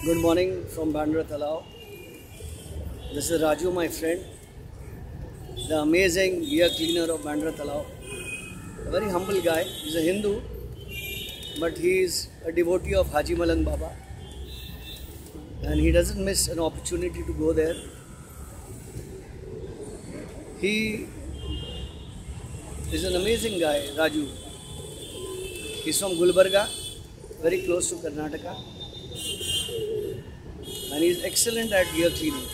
Good morning from Bandra Talao. This is Raju, my friend, the amazing ear cleaner of Bandra Talao. A very humble guy. He's a Hindu, but he is a devotee of Haji Malang Baba, and he doesn't miss an opportunity to go there. He is an amazing guy, Raju. He's from Gulbarga, very close to Karnataka, and he's excellent at ear cleaning.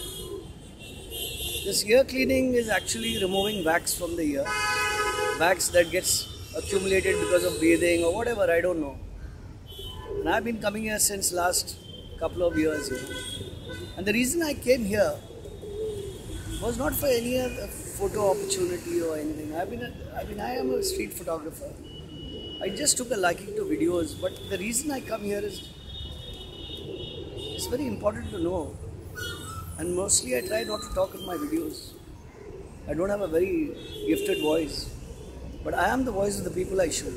This ear cleaning is actually removing wax from the ear, wax that gets accumulated because of bathing or whatever, I don't know. And I've been coming here since last couple of years, And the reason I came here was not for any other photo opportunity or anything. I am a street photographer. I just took a liking to videos, but the reason I come here is it's very important to know. And mostly I try not to talk in my videos. I don't have a very gifted voice, but I am the voice of the people I shoot.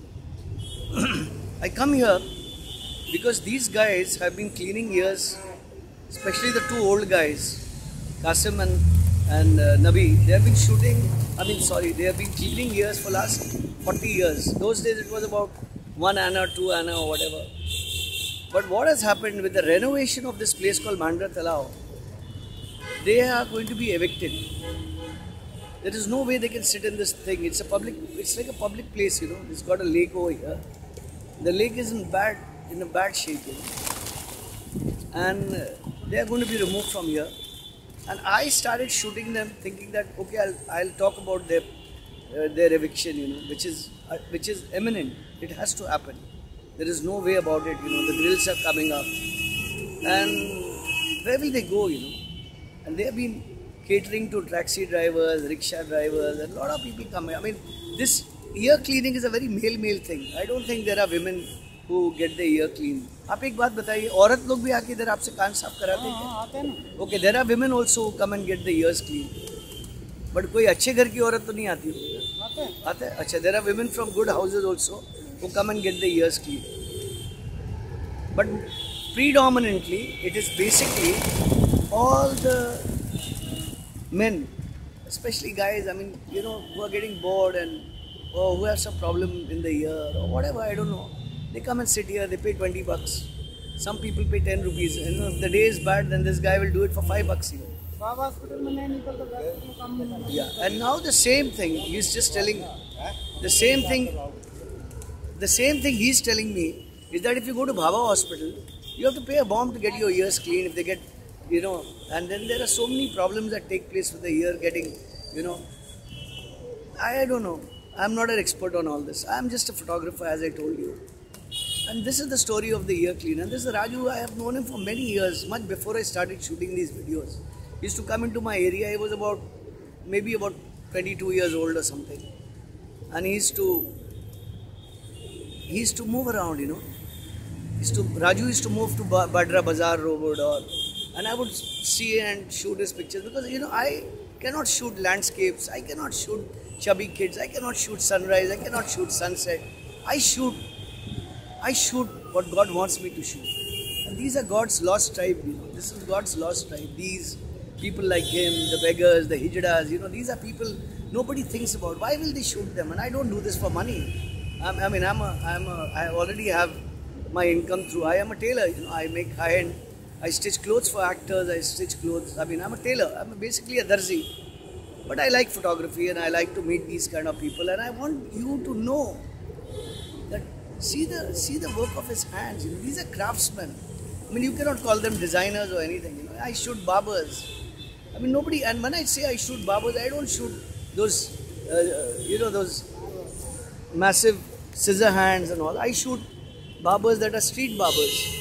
I come here because these guys have been cleaning ears, especially the two old guys, Qasim and Nabi. They have been they have been cleaning ears for last 40 years. Those days it was about 1 anna, 2 anna or whatever. But what has happened with the renovation of this place called Bandra Talao, they are going to be evicted. There is no way they can sit in this thing. It's like a public place, It's got a lake over here. The lake is in a bad shape, And they are going to be removed from here. And I started shooting them thinking that, okay, I'll talk about their eviction, which is imminent. It has to happen. There is no way about it, The grills are coming up. And where will they go, And they have been catering to taxi drivers, rickshaw drivers, and a lot of people come here. This ear cleaning is a very male thing. I don't think there are women who get their ear cleaned. आप एक बात बताइए, औरत लोग भी आके इधर आपसे कान साफ कराते हैं क्या? आते हैं ना. Okay, there are women also who come and get the ears cleaned. But कोई अच्छे घर की औरत तो नहीं आती होगी. आते हैं. अच्छा, there are women from good houses also who come and get the ears cleaned. But predominantly, it is basically all the men, especially guys, who are getting bored or who have some problem in the ear or whatever, I don't know. They come and sit here, they pay 20 bucks. Some people pay 10 rupees. If the day is bad, then this guy will do it for 5 bucks. Yeah, and now the same thing, he's just telling, the same thing he's telling me is that if you go to Bhava Hospital, you have to pay a bomb to get your ears clean. If they get, and then there are so many problems that take place with the ear getting, I don't know. I'm not an expert on all this. I'm just a photographer, as I told you. And this is the story of the ear cleaner. This is Raju. I have known him for many years, much before I started shooting these videos. He used to come into my area. He was maybe about 22 years old or something. And he used to move around, Raju used to move to Badra Bazaar Road, and I would see and shoot his pictures because, I cannot shoot landscapes. I cannot shoot chubby kids. I cannot shoot sunrise. I cannot shoot sunset. I shoot what God wants me to shoot. And these are God's lost tribe, This is God's lost tribe. These people like him, the beggars, the hijdas, these are people nobody thinks about. Why will they shoot them? And I don't do this for money. I already have my income through. I am a tailor, I make high-end. I stitch clothes for actors. I stitch clothes. I'm a tailor. I'm basically a darzi. But I like photography and I like to meet these kind of people. And I want you to know that see the work of his hands. These are craftsmen. You cannot call them designers or anything. I shoot barbers. Nobody. And when I say I shoot barbers, I don't shoot those, those massive scissor hands and all. I shoot barbers that are street barbers.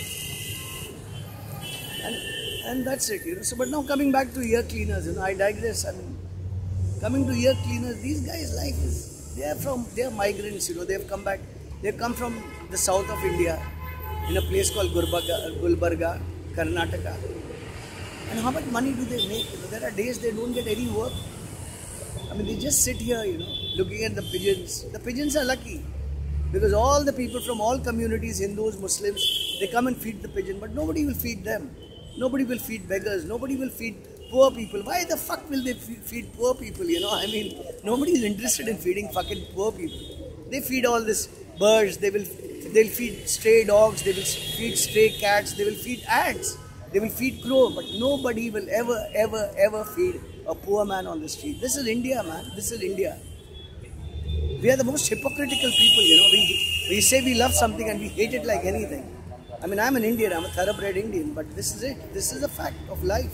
And that's it, So, but now coming back to ear cleaners, I digress. Coming to ear cleaners, these guys' life is, they are migrants, they have come back. They come from the south of India, in a place called Gulbarga, Karnataka. And how much money do they make? There are days they don't get any work. They just sit here, looking at the pigeons. The pigeons are lucky because all the people from all communities, Hindus, Muslims, They come and feed the pigeon, but nobody will feed them. Nobody will feed beggars. Nobody will feed poor people. Why the fuck will they feed poor people? You know, I mean, nobody is interested in feeding fucking poor people. They feed all this birds. They'll feed stray dogs. They will feed stray cats. They will feed ants. They will feed crow. But nobody will ever feed a poor man on the street. This is India, man. This is India. We are the most hypocritical people, you know. We say we love something and we hate it like anything. I mean, I'm an Indian, I'm a thoroughbred Indian, but this is it. This is a fact of life.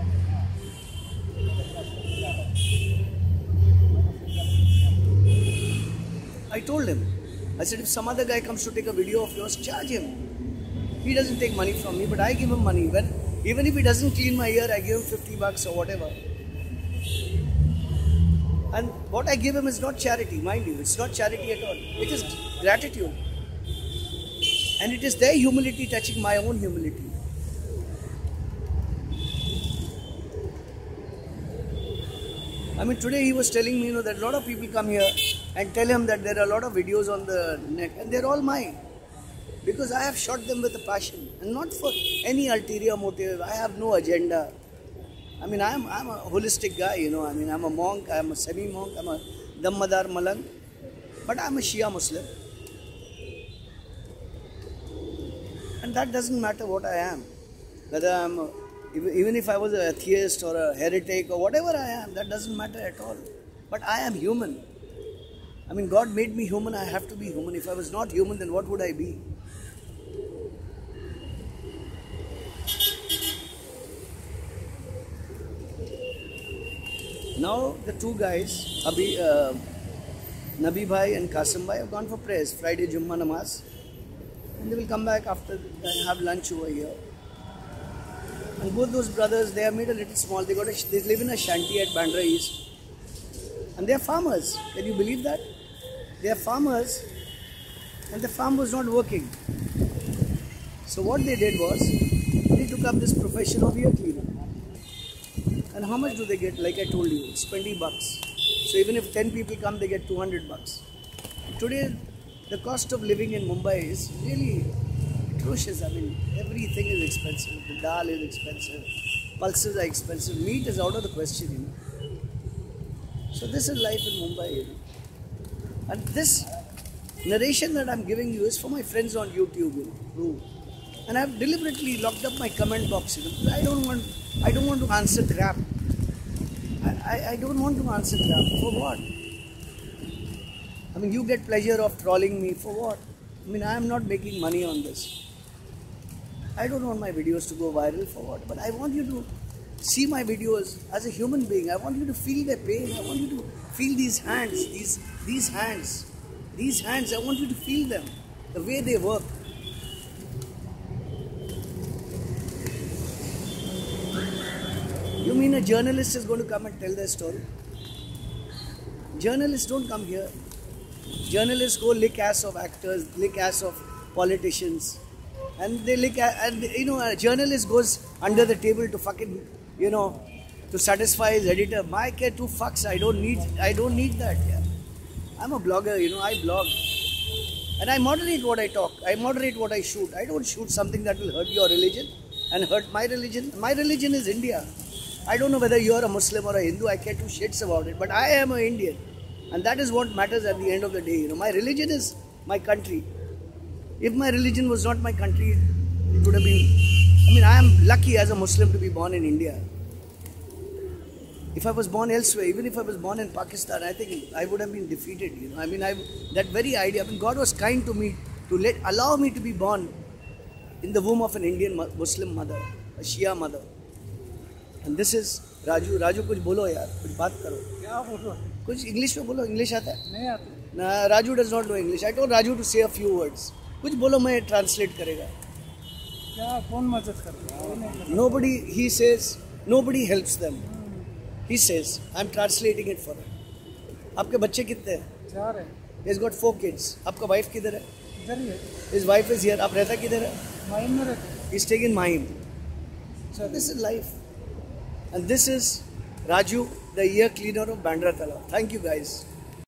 I told him, I said, if some other guy comes to take a video of yours, charge him. He doesn't take money from me, but I give him money. Even if he doesn't clean my ear, I give him 50 bucks or whatever. And what I give him is not charity, mind you. It's not charity at all. It is gratitude. And it is their humility touching my own humility. I mean, today he was telling me, you know, that a lot of people come here and tell him that there are a lot of videos on the net and they're all mine. Because I have shot them with a passion and not for any ulterior motive. I have no agenda. I mean, I'm a holistic guy, you know. I mean, I'm a monk, I'm a semi-monk, I'm a Dammadar Malang, but I'm a Shia Muslim. And that doesn't matter what I am. Whether I'm, even if I was an atheist or a heretic or whatever I am, that doesn't matter at all. But I am human. I mean, God made me human, I have to be human. If I was not human, then what would I be? Now the two guys, Nabi Bhai and Qasim Bhai, have gone for prayers, Friday Jummah Namaz. And they will come back after and have lunch over here. And both those brothers, they have made a little small, they live in a shanty at Bandra East. And they are farmers. Can you believe that? They are farmers and the farm was not working. So what they did was, they took up this profession of ear cleaner. And how much do they get? Like I told you, it's 20 bucks. So even if 10 people come, they get 200 bucks. Today, the cost of living in Mumbai is really atrocious. I mean, everything is expensive. The dal is expensive. Pulses are expensive. Meat is out of the question, you know. So this is life in Mumbai, you know. And this narration that I'm giving you is for my friends on YouTube, you know. And I've deliberately locked up my comment box, you know. I don't want to answer crap. I don't want to answer crap. For what? I mean, you get pleasure of trolling me. For what? I mean, I am not making money on this. I don't want my videos to go viral. For what? But I want you to see my videos as a human being. I want you to feel their pain. I want you to feel these hands, these hands. These hands, I want you to feel them, the way they work. You mean a journalist is going to come and tell their story? Journalists don't come here. Journalists go lick ass of actors, lick ass of politicians. And they lick ass, and you know, a journalist goes under the table to fucking, you know, to satisfy his editor. My care two fucks, I don't need that. Yeah. I'm a blogger, you know, I blog. And I moderate what I talk. I moderate what I shoot. I don't shoot something that will hurt your religion and hurt my religion. My religion is India. I don't know whether you're a Muslim or a Hindu, I care two shits about it, but I am an Indian. And that is what matters at the end of the day. You know, my religion is my country. If my religion was not my country, it would have been, I mean, I am lucky as a Muslim to be born in India. If I was born elsewhere, even if I was born in Pakistan, I think I would have been defeated, you know. I mean, that very idea, I mean, God was kind to me to allow me to be born in the womb of an Indian Muslim mother, a Shia mother. And this is Raju. Raju, कुछ बोलो यार, कुछ बात करो. क्या बोलो? कुछ English में बोलो. English आता है? नहीं आता. Nah, Raju does not know English. I told Raju to say a few words. कुछ बोलो, मैं translate करेगा. क्या कौन मदद करता? Nobody. He says nobody helps them. He says, I'm translating it for him. आपके बच्चे कितने हैं? 4 हैं. He's got 4 kids. आपका wife किधर है? इधर ही है. His wife is here. आप रहता किधर है? Mahim में रहता. He's staying in Mahim. So this is life. And this is Raju, the ear cleaner of Bandra Talab. Thank you guys.